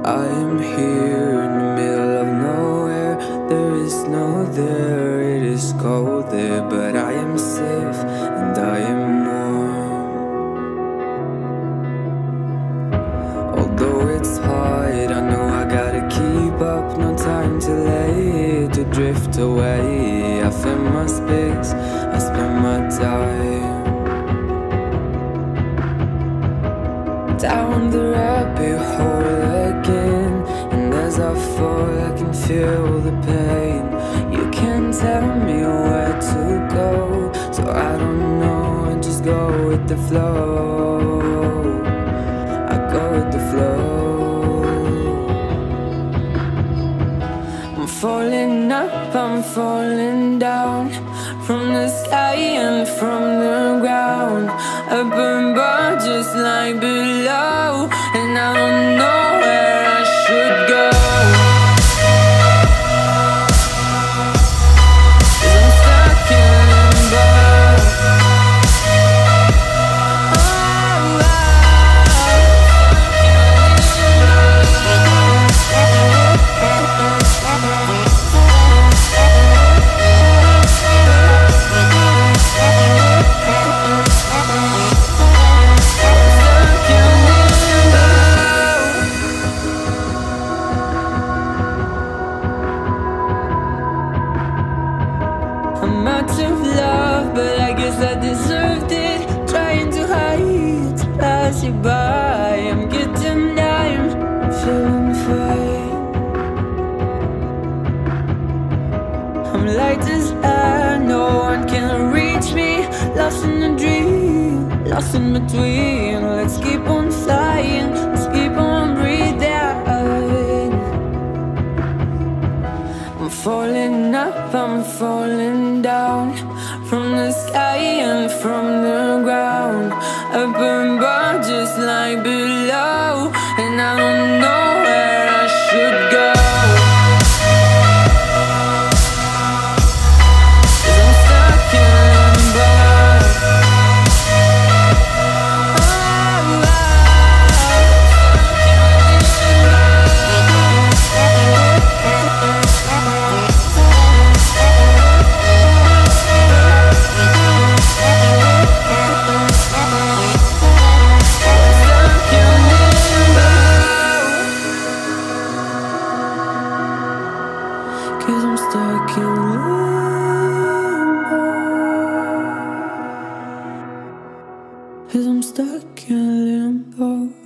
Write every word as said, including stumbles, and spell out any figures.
I am here in the middle of nowhere. There is no there, it is cold there, but I am safe and I am warm. Although it's hard, I know I gotta keep up. No time to lay, to drift away. I find my space, I spend my time down the rabbit hole again. And as I fall, I can feel the pain. You can't tell me where to go, so I don't know, I just go with the flow. I go with the flow. I'm falling up, I'm falling down, from the sky and from the ground. I burn bright just like below, and I don't know where I should go. 'Cause I'm stuck in limbo. Oh, I'm out of love, but I guess I deserved it. Trying to hide, to pass you by. I'm getting down, I'm feeling fine. I'm light as air, no one can reach me. Lost in a dream, lost in between. Let's keep on flying, let's keep on breathing. I'm falling up, I'm falling down, from the sky and from the ground. I burn bright just like below, and I don't know where I should go. 'Cause I'm stuck in limbo. Cause I'm stuck in limbo. Cause I'm stuck in limbo.